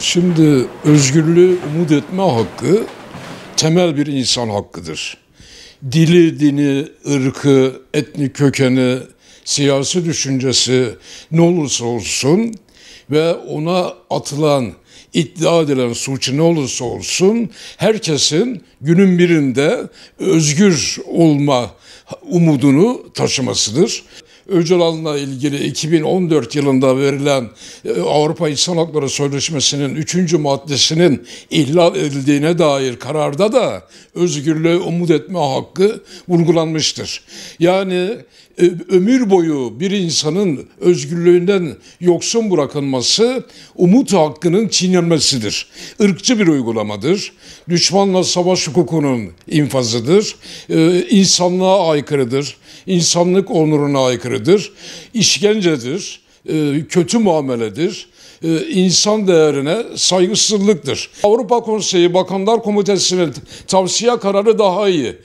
Şimdi özgürlüğü umut etme hakkı temel bir insan hakkıdır. Dili, dini, ırkı, etnik kökeni, siyasi düşüncesi ne olursa olsun ve ona atılan, iddia edilen suç ne olursa olsun herkesin günün birinde özgür olma umudunu taşımasıdır. Öcalan'la ilgili 2014 yılında verilen Avrupa İnsan Hakları Sözleşmesi'nin 3. maddesinin ihlal edildiğine dair kararda da özgürlüğe umut etme hakkı vurgulanmıştır. Yani ömür boyu bir insanın özgürlüğünden yoksun bırakılması umut hakkının çiğnenmesidir. Irkçı bir uygulamadır. Düşmanla savaş hukukunun infazıdır. İnsanlığa aykırıdır. İnsanlık onuruna aykırıdır. İşkencedir. Kötü muameledir. İnsan değerine saygısızlıktır. Avrupa Konseyi Bakanlar Komitesi'nin tavsiye kararı daha iyi.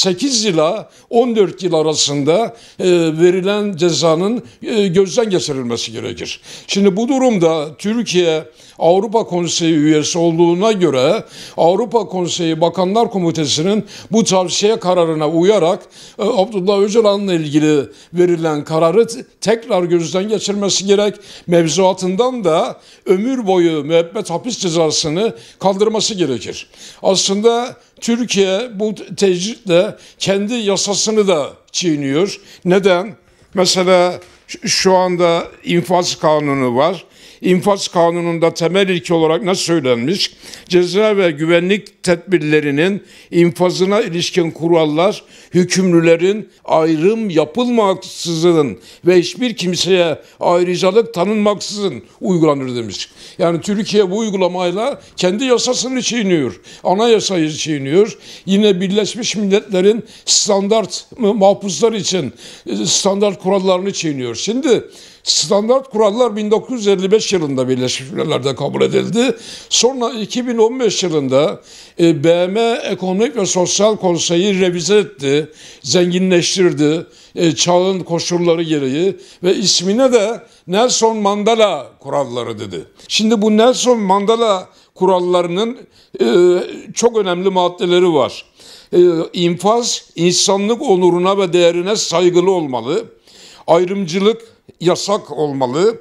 8 ila 14 yıl arasında verilen cezanın gözden geçirilmesi gerekir. Şimdi bu durumda Türkiye Avrupa Konseyi üyesi olduğuna göre Avrupa Konseyi Bakanlar Komitesi'nin bu tavsiye kararına uyarak Abdullah Öcalan'la ilgili verilen kararı tekrar gözden geçirmesi gerek. Mevzuatından da ömür boyu müebbet hapis cezasını kaldırması gerekir. Aslında Türkiye bu tecritle kendi yasasını da çiğniyor. Neden? Mesela şu anda infaz kanunu var. İnfaz kanununda temel ilke olarak ne söylenmiş? Ceza ve güvenlik tedbirlerinin infazına ilişkin kurallar hükümlülerin ayrım yapılmaksızın ve hiçbir kimseye ayrıcalık tanınmaksızın uygulanır demiş. Yani Türkiye bu uygulamayla kendi yasasını çiğniyor. Anayasayı çiğniyor. Yine Birleşmiş Milletler'in standart mahpuslar için standart kurallarını çiğniyor. Şimdi standart kurallar 1955 yılında Birleşmiş Milletler'de kabul edildi. Sonra 2015 yılında BM Ekonomik ve Sosyal Konseyi revize etti, zenginleştirdi çağın koşulları gereği ve ismine de Nelson Mandela kuralları dedi. Şimdi bu Nelson Mandela kurallarının çok önemli maddeleri var. İnfaz, insanlık onuruna ve değerine saygılı olmalı. Ayrımcılık yasak olmalı.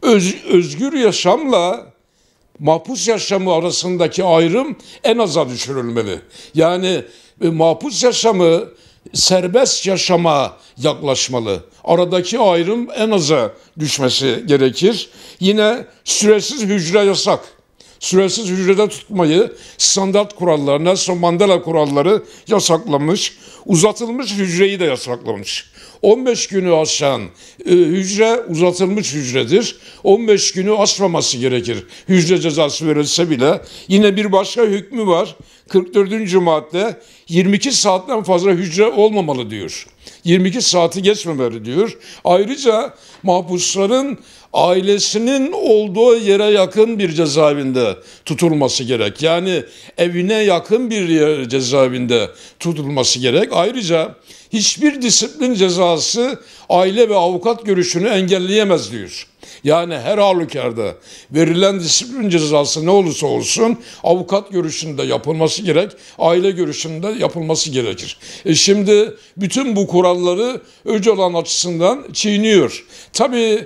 Özgür yaşamla mahpus yaşamı arasındaki ayrım en aza düşürülmeli. Yani mahpus yaşamı serbest yaşama yaklaşmalı. Aradaki ayrım en aza düşmesi gerekir. Yine süresiz hücre yasak. Süresiz hücrede tutmayı standart kurallar, Nelson Mandela kuralları yasaklamış. Uzatılmış hücreyi de yasaklamış. 15 günü aşan hücre uzatılmış hücredir. 15 günü aşmaması gerekir. Hücre cezası verilse bile. Yine bir başka hükmü var. 44. madde 22 saatten fazla hücre olmamalı diyor. 22 saati geçmemeli diyor. Ayrıca mahpusların ailesinin olduğu yere yakın bir cezaevinde tutulması gerek. Yani evine yakın bir yer cezaevinde tutulması gerek. Ayrıca hiçbir disiplin cezası aile ve avukat görüşünü engelleyemez diyor. Yani her halükarda verilen disiplin cezası ne olursa olsun avukat görüşünde yapılması gerek, aile görüşünde yapılması gerekir. Şimdi bütün bu kuralları Öcalan açısından çiğniyor. Tabii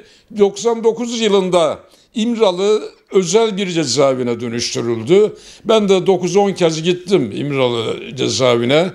99 yılında İmralı özel bir cezaevine dönüştürüldü. Ben de 9-10 kez gittim İmralı cezaevine.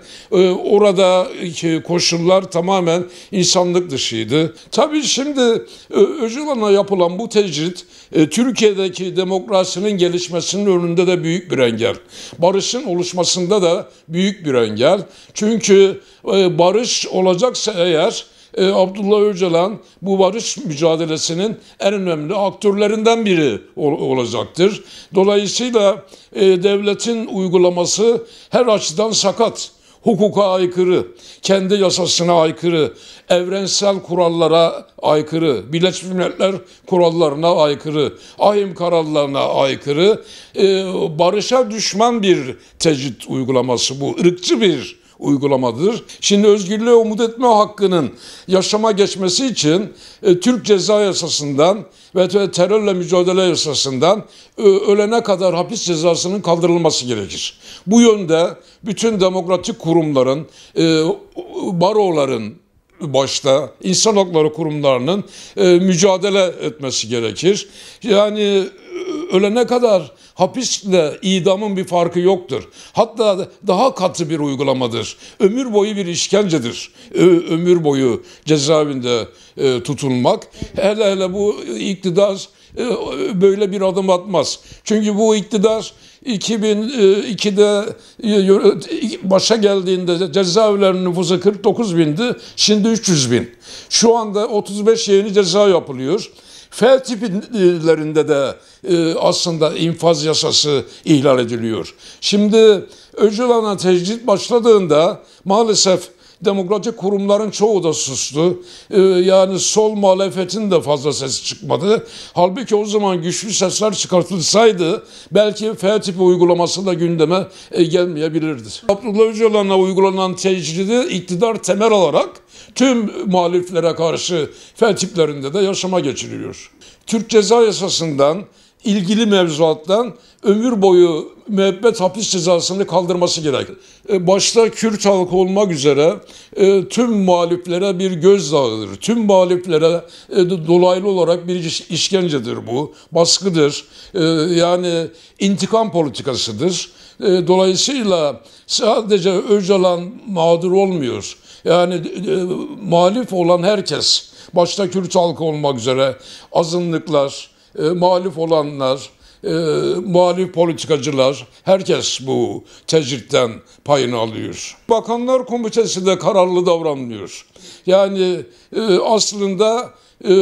Oradaki koşullar tamamen insanlık dışıydı. Tabii şimdi Öcalan'a yapılan bu tecrit Türkiye'deki demokrasinin gelişmesinin önünde de büyük bir engel. Barışın oluşmasında da büyük bir engel. Çünkü barış olacaksa eğer Abdullah Öcalan bu barış mücadelesinin en önemli aktörlerinden biri olacaktır. Dolayısıyla devletin uygulaması her açıdan sakat. Hukuka aykırı, kendi yasasına aykırı, evrensel kurallara aykırı, Birleşmiş Milletler kurallarına aykırı, ahim kararlarına aykırı, barışa düşman bir tecrit uygulaması bu, ırkçı bir uygulamadır. Şimdi özgürlüğe umut etme hakkının yaşama geçmesi için Türk Ceza Yasası'ndan ve terörle mücadele yasasından ölene kadar hapis cezasının kaldırılması gerekir. Bu yönde bütün demokratik kurumların, baroların başta insan hakları kurumlarının mücadele etmesi gerekir. Yani ölene kadar hapisle idamın bir farkı yoktur. Hatta daha katı bir uygulamadır. Ömür boyu bir işkencedir. Ömür boyu cezaevinde tutulmak. Hele hele bu iktidar böyle bir adım atmaz. Çünkü bu iktidar 2002'de başa geldiğinde cezaevlerinin nüfusu 49 bindi, şimdi 300 bin. Şu anda 35 yeni ceza yapılıyor. F tiplerinde de aslında infaz yasası ihlal ediliyor. Şimdi Öcalan'a tecrit başladığında maalesef demokratik kurumların çoğu da sustu. Yani sol muhalefetin de fazla sesi çıkmadı. Halbuki o zaman güçlü sesler çıkartılsaydı belki F tipi uygulaması da gündeme gelmeyebilirdi. Abdullah Öcalan'a uygulanan tecridi iktidar temel olarak tüm muhaliflere karşı F tiplerinde de yaşama geçiriliyor. Türk Ceza Yasası'ndan, ilgili mevzuattan ömür boyu müebbet hapis cezasını kaldırması gerekir. Başta Kürt halkı olmak üzere tüm muhaliflere bir gözdağıdır. Tüm muhaliflere dolaylı olarak bir işkencedir bu, baskıdır. Yani intikam politikasıdır. Dolayısıyla sadece Öcalan mağdur olmuyor. Yani muhalif olan herkes, başta Kürt halkı olmak üzere azınlıklar, muhalif olanlar, muhalif politikacılar, herkes bu tecritten payını alıyor. Bakanlar Komitesi de kararlı davranmıyor. Yani aslında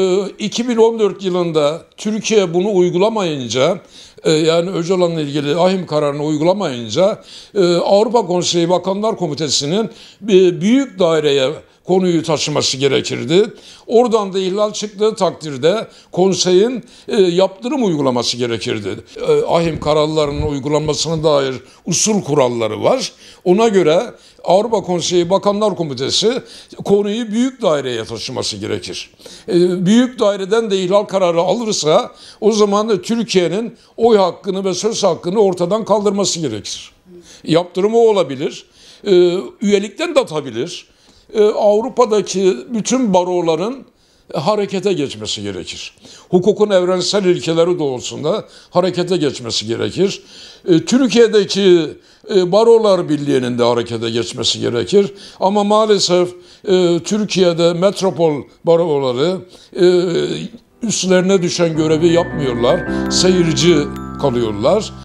2014 yılında Türkiye bunu uygulamayınca, yani Öcalan'la ilgili ahim kararını uygulamayınca Avrupa Konseyi Bakanlar Komitesi'nin büyük daireye konuyu taşıması gerekirdi. Oradan da ihlal çıktığı takdirde konseyin yaptırım uygulaması gerekirdi. Ahim kararlarının uygulanmasına dair usul kuralları var. Ona göre Avrupa Konseyi Bakanlar Komitesi konuyu büyük daireye taşıması gerekir. Büyük daireden de ihlal kararı alırsa o zaman da Türkiye'nin oy hakkını ve söz hakkını ortadan kaldırması gerekir. Yaptırımı olabilir, üyelikten de atabilir. Avrupa'daki bütün baroların harekete geçmesi gerekir. Hukukun evrensel ilkeleri doğrultusunda harekete geçmesi gerekir. Türkiye'deki Barolar Birliği'nin de harekete geçmesi gerekir. Ama maalesef Türkiye'de metropol baroları üstlerine düşen görevi yapmıyorlar. Seyirci kalıyorlar.